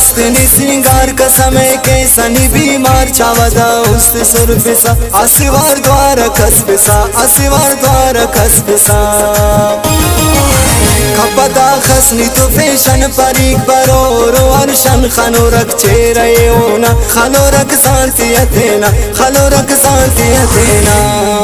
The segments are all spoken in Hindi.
खस्तनी सिंगार का समय के सनी बीमार चावदा उस सुरफिसा आसिवार द्वार खसफिसा आसिवार द्वार खसफिसा खपदा खसनी तो फैशन परीक बरोरो अर्शन खनो रख चेहरे ओना खलो रख शांति अथेना खलो रख शांति अथेना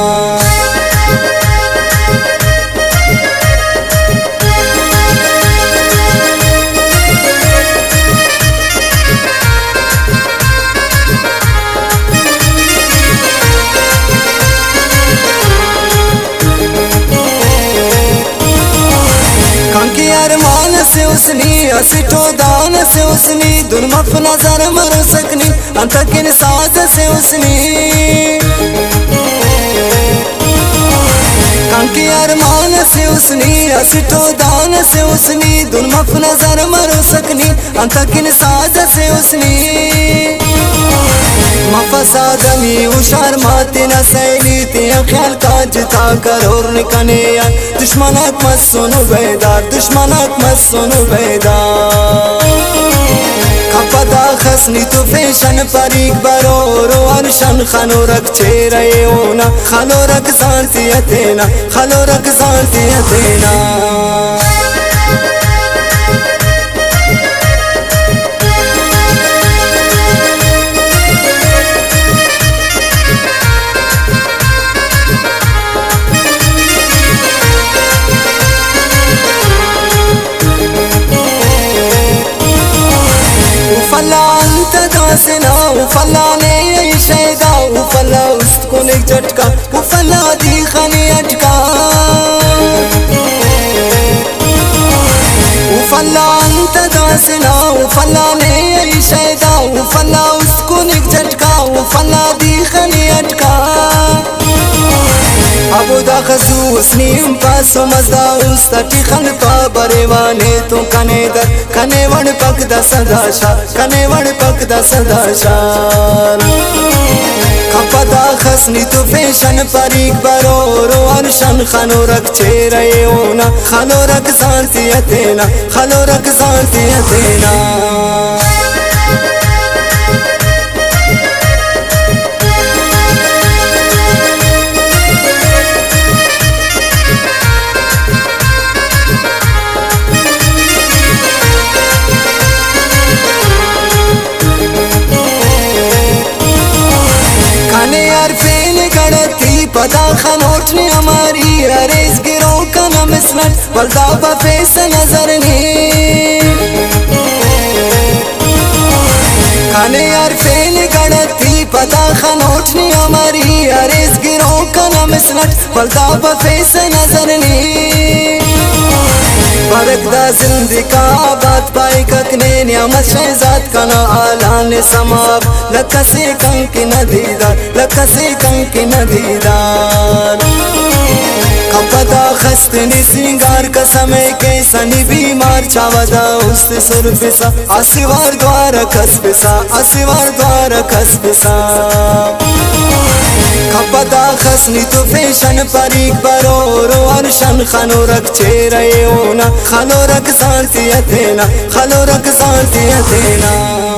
अरमान से उसनी असिटो दान से उसनी दुर्मफ नजर मरो सकनी अंतकिन साज से उसनी कांकी अरमान से उसनी असिटो दान से उसनी दुर्मफ नजर मरो सकनी अंतकिन साज से उसनी मफसादमी उशार माते न सैली तिया ख्याल काजता करोर निकने दुश्मनाक मत सुनो बेदार दुश्मनाक मत सुनो बेदार खपदा खसनी तो फैशन परीक बरोरो अर्शन खनो रख चेहरे ओना खलो रख शांति अथेना खलो रख शांति अथेना उफला अंत दासना उफला ने शैदा उफला उसको एक झटका उफला दी खने अटका उफला अंत दासना उफला ने शैदा उफला उसको एक झटका उफला दी खने अटका अबू दा खसू उसनीम पासो मज़दा उस्तटी खन पा बरेवाने तो कनेदर कनेवड़ पक दा सदाशा कनेवड़ पक दा सदाशा खपदा खसनी तो फैशन परीक बरोरो अर्शन खनो रख चेहरे ओना खलो रख शांति अथेना खलो रख शांति अथेना पता खनोटने हमारी अरेज गिरो का नम स्मट बलदा बफेस नजर ने खाने यार फेल गड़ती पता खनोटने हमारी अरेज गिरो का नम स्मट बलदा बफेस नजर ने बरकदा जिंदगा बात पाई ककने नियामत शहजाद का ना आलान समाप लकसे कंकी नदीदार लकसे कंकी नदीदार खपदा खस्तनी सिंगार का समय के सनी बीमार चावदा उस सुरफिसा आसिवार द्वार खसफिसा आसिवार द्वार खसफिसा खपदा खसनी तो फैशन परीक बरोरो अर्शन खनो रख चेहरे ओना खलो रख शांति अथेना खलो रख शांति अथेना।